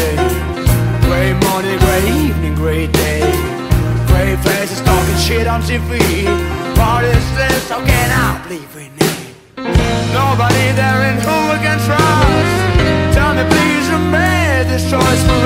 day. Great morning, great evening, great day. Great faces talking shit on TV. Parties this, how can I believe in it? Nobody there in who we can trust. Tell me please, who made this choice for